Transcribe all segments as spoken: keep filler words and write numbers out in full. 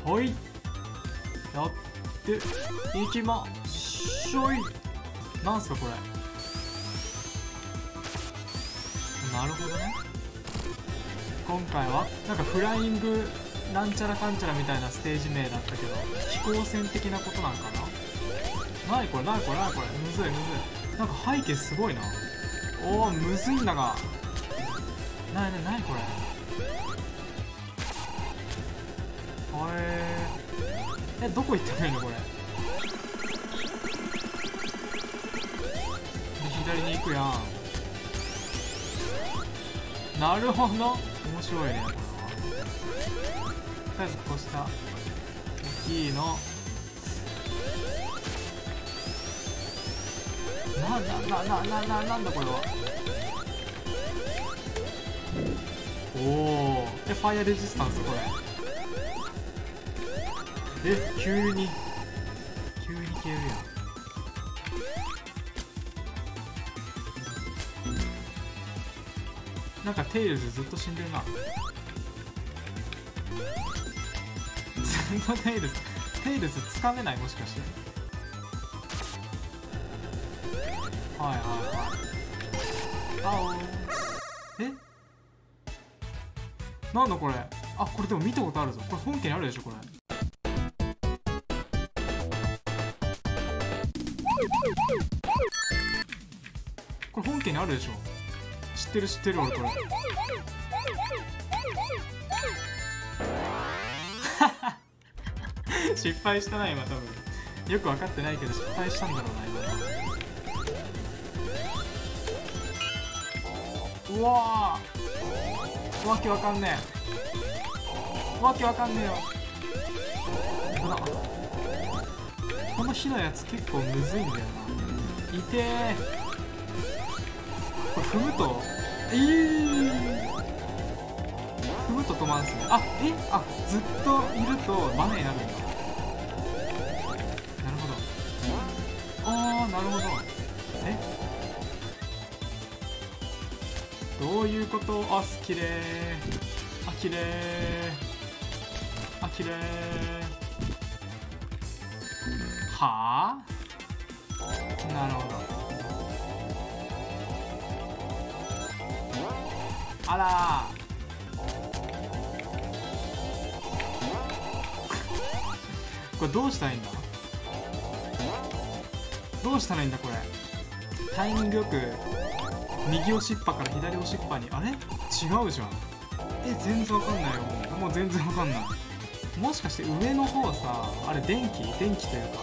はいやっていきましょい。なんすかこれ。なるほどね。今回はなんかフライングなんちゃらかんちゃらみたいなステージ名だったけど、飛行船的なことなんかな。なにこれなにこれなにこれ。むずいむずい。なんか背景すごいな。おおむずいんだが。なになになにこれ。えー、えどこ行ったらいいのこれ。左に行くやん。なるほど、面白いねこれは。とりあえずこうした大きいのなななななななんだこれは。おおえファイアレジスタンスこれ。え急に急に消えるやん。なんかテイルズずっと死んでるな。ずっとテイルズテイルズつかめない、もしかして。はいはいはい。あおえなんだこれ。あこれでも見たことあるぞ。これ本家にあるでしょこれ。これ本家にあるでしょ。知ってる知ってる俺これ。失敗したな今多分。よく分かってないけど失敗したんだろうな今。うわーわけわかんねえわけわかんねえよ。ほらこの火のやつ結構むずいんだよな。いてーこれ踏むとえー、踏むと止まんすね。あえあずっといるとバネになるんだ。なるほど。あーなるほど。えどういうこと。あきれーあきれーあきれーはあなるほど。あらこれどうしたらいいんだ。どうしたらいいんだこれ。タイミングよく右押しっぱから左押しっぱに。あれ違うじゃん。え全然わかんないよ。もうもう全然わかんない。もしかして上の方さあれ電気電気というか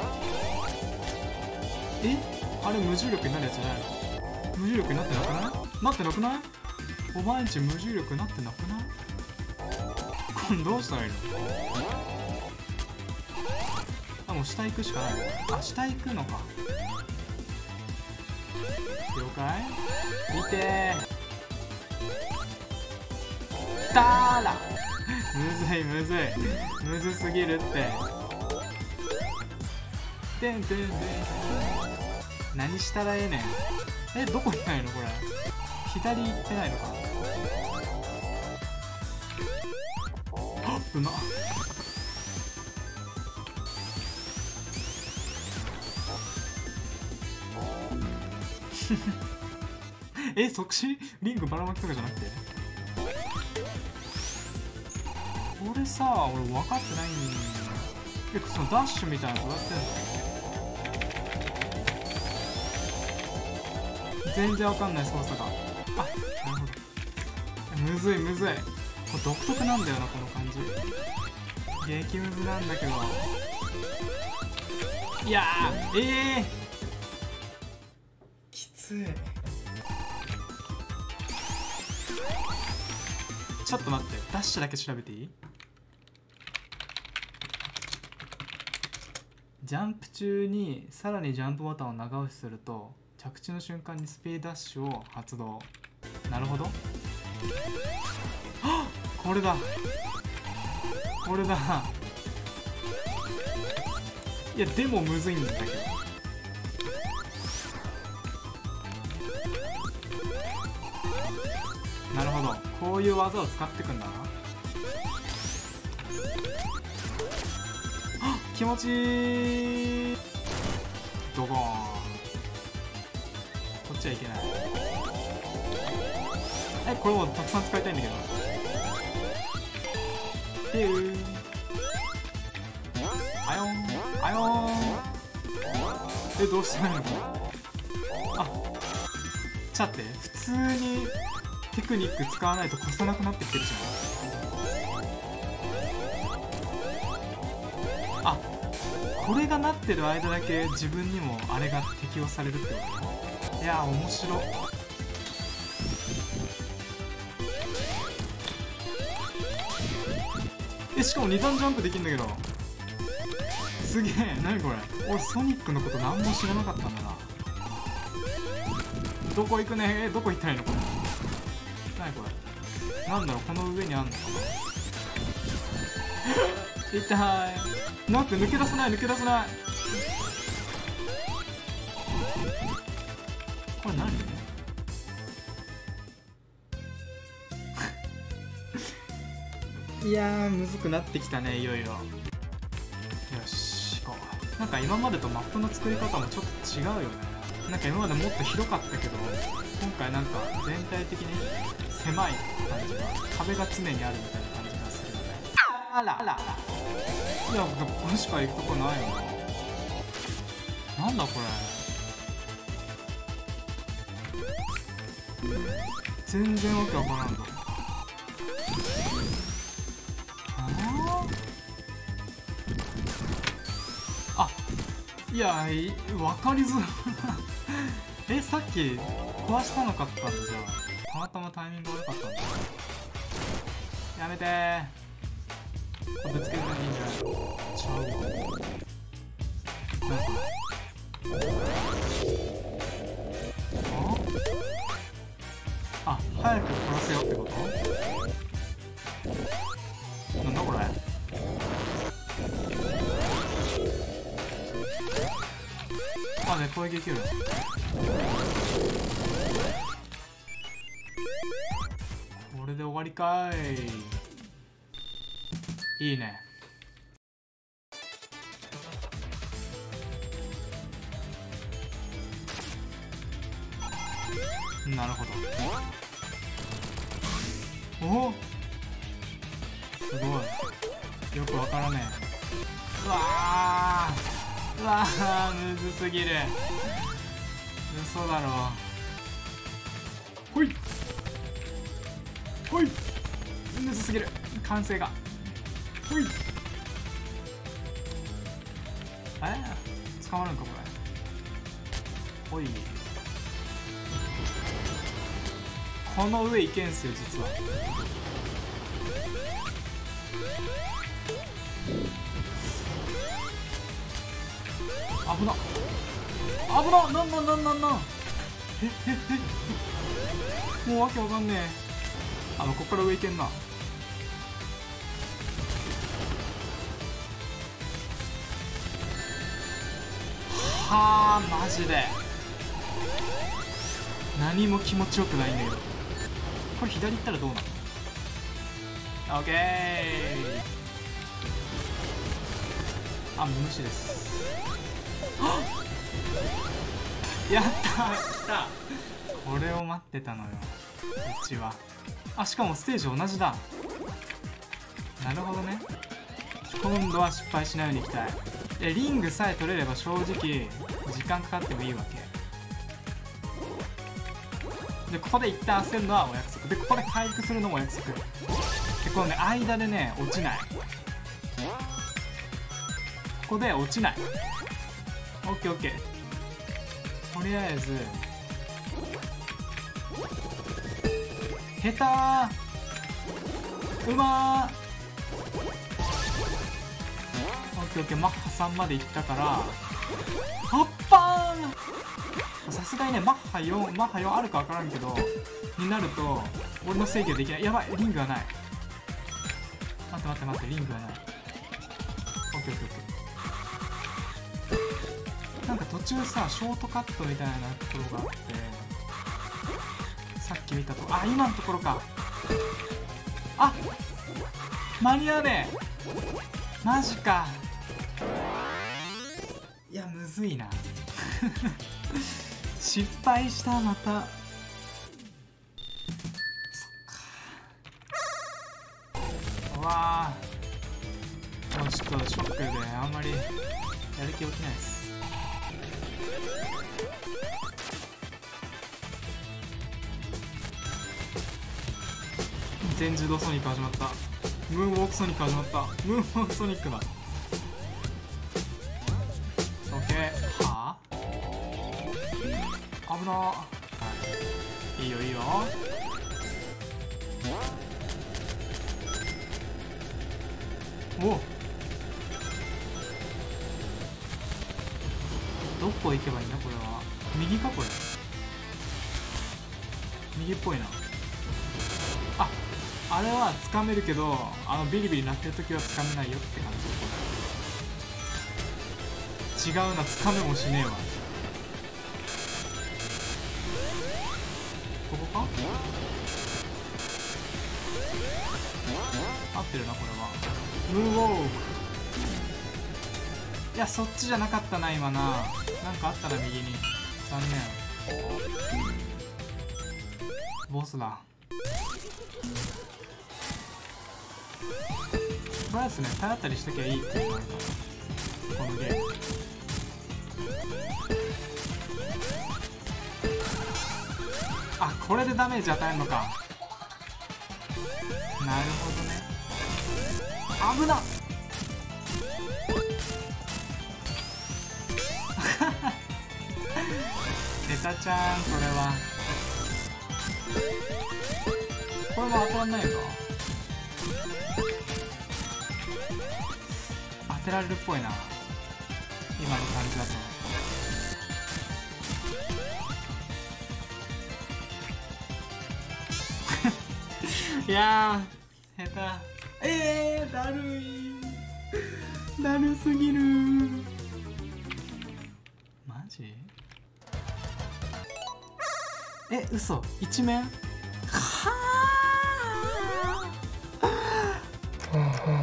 えあれ無重力になるやつじゃないの。無重力になってなくないなってなくないお前んち無重力になってなくない。これどうしたらいいの。あもう下行くしかない。あ下行くのか。了解。見てーたーらむずいむずいむずすぎるって。てんてんてん何したらええねん。えどこ行ったらいいのこれ。左行ってないのか。あっうまっえ即死リングばらまきとかじゃなくて。これさ俺分かってないんだ。えそのダッシュみたいなのどうやってんの。全然わかんない操作が。あなるほど。むずいむずい。これ独特なんだよなこの感じ。激ムズなんだけど。いやーええー、きつい。ちょっと待ってダッシュだけ調べていい。ジャンプ中にさらにジャンプボタンを長押しすると着地の瞬間にスピードダッシュを発動。なるほど。あっこれだこれだ。いやでもむずいんだけど。なるほどこういう技を使ってくんだな。 気持ちいい。ドゴーン。こっちはいけない。え、これもたくさん使いたいんだけど。ピュー。アヨンアヨン。え、どうしたの？あ、ちゃって普通にテクニック使わないと越さなくなってきてるじゃん。あ、これがなってる間だけ自分にもあれが適用されるってこと？いやー、面白っ。え、しかもに段ジャンプできるんだけど、すげえ。何これ、俺ソニックのこと何も知らなかったんだな。どこ行くね。え、どこ行ったらいいのこれ。何これ、なんだろう、この上にあんのかな。痛い。なんか抜け出せない、抜け出せない。これ何いやー、むずくなってきたね、いよいよ。よし、行こう。なんか今までとマップの作り方もちょっと違うよね。なんか今までもっと広かったけど、今回なんか全体的に狭い感じが、壁が常にあるみたいな感じがするよね。あらあら。いや、これしか行くとこないよな。なんだこれ、全然わけわからんぞ。あ、いや、分かりづらえ、さっき壊したのかったんだ。じゃあたまたまタイミング悪かったんだ。やめてー。これぶつけるのいいんじゃない？ちゃうわ。なんかああ、早く殺せよってこと？なんだこれ。あ、ね、攻撃できる。これで終わりかい。いいね。なるほど。おお、すごい。よくわからねえ。うわー、うわー、むずすぎる。嘘だろ。ほいほい、むずすぎる。完成が。ほい。えー、捕まるんかこれ。ほい。この上いけんすよ実は。危なっ、危なっ。なんなんなんなんなん。えええ、もうわけわかんねえ。あの、こっから上いけんな。はあ、マジで何も気持ちよくないんだけど。これ左行ったらどうなの？オッケー。あ、無視です。やったー、来た。これを待ってたのようちは。あ、しかもステージ同じだ。なるほどね。今度は失敗しないようにいきたい。え、リングさえ取れれば正直時間かかってもいいわけで、ここで一旦焦るのはお約束で、ここで回復するのもお約束で、このね間でね落ちない。ここで落ちない。オッケーオッケー。とりあえず下手ー、うまー。オッケーオッケー。マッハさんまでいったから、あっぱー。さすがにねマッハよん、マッハよんあるか分からんけどになると俺の制御できない。やばい、リングがない。待って待って待って、リングがない。オッケーオッケーオッケー。なんか途中さショートカットみたいなところがあって、さっき見たとこ、あ、今のところか。あ、間に合わねえ。マジか。 いやむずいな失敗した。またそっか。うわー、もうちょっとショックであんまりやる気起きないです。全自動ソニック始まった。ムーンウォークソニック始まった。ムーンウォークソニックだ。オッケー。はあ、危な。はい、いいよいいよ。お、どこ行けばいいんだこれは。右かこれ。右っぽいな。あ、あれは掴めるけど、あのビリビリ鳴ってる時は掴めないよって感じ。違うな、掴めもしねえわ。ここか。合ってるなこれは。ムーンウォーク。いやそっちじゃなかったな今な。なんかあったな右に。残念。ボスだ。これはですね、体当たりしときゃいいっていうのがあるからこのゲーム。あ、これでダメージ与えるのか。なるほどね。危なっエタちゃん、これはこれも当たらないのか。当てられるっぽいな今の感じだと。いやー下手。えー、だるい。だるすぎる。マジ？え、嘘。一面？はあ。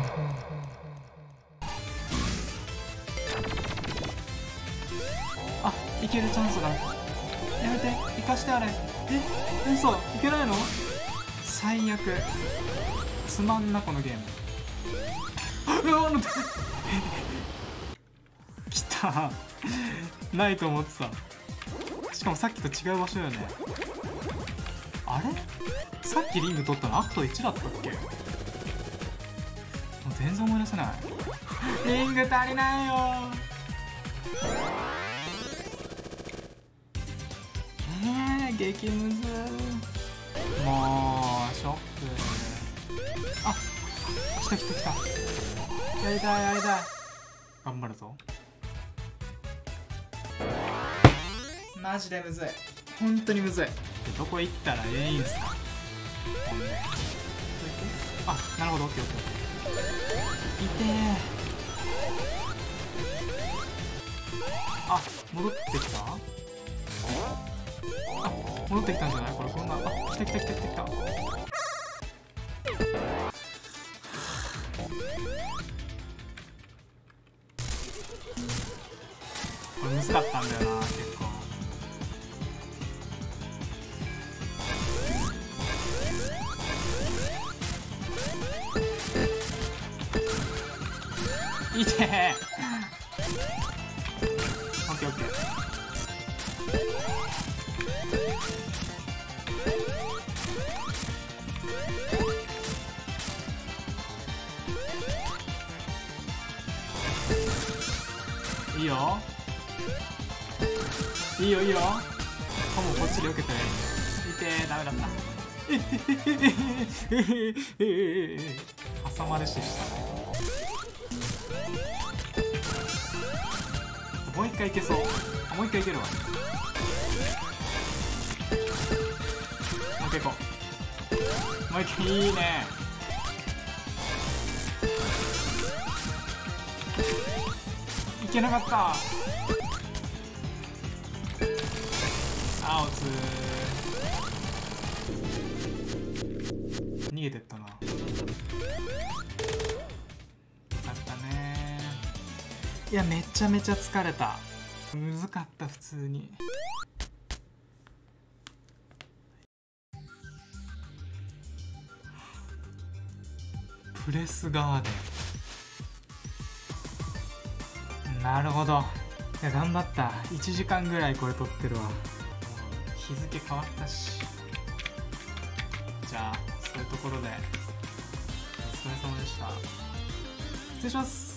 あ、いけるチャンスだ。やめて、生かしてあれ。え、嘘、いけないの？最悪。つまんなこのゲーム。うわ、なんだ来たないと思ってた。しかもさっきと違う場所よね。あれさっきリング取ったのアクトいちだったっけ。もう全然思い出せない。リング足りないよ。えー、激ムズ。もうショック。あ、来た来た来た。やりたいやりたい。頑張るぞ。マジでむずい。本当にむずい。どこ行ったらええんすか。ほんであ、なるほど。オッケーオッケーオッケー。いてー。あ、戻ってきた。あ、戻ってきたんじゃない。これこんな。あ、来た来た来た来た来た。これ難かったんだよな結構。いてー。オッケーオッケー。いいよいいよいいよ。もうこっちで避けて。いてー、ダメだった。挟まれしでしたね。もう一回いけそう。あ、もう一回いけるわ。もう一回いこう。もう一回。いいね。いけなかった。あ、おつー。逃げてったな。あったねー。 いやめちゃめちゃ疲れた。むずかった普通に。プレスガーデン、なるほど。いや頑張った。いちじかんぐらいこれ撮ってるわ。日付変わったし。じゃあそういうところでお疲れ様でした。失礼します。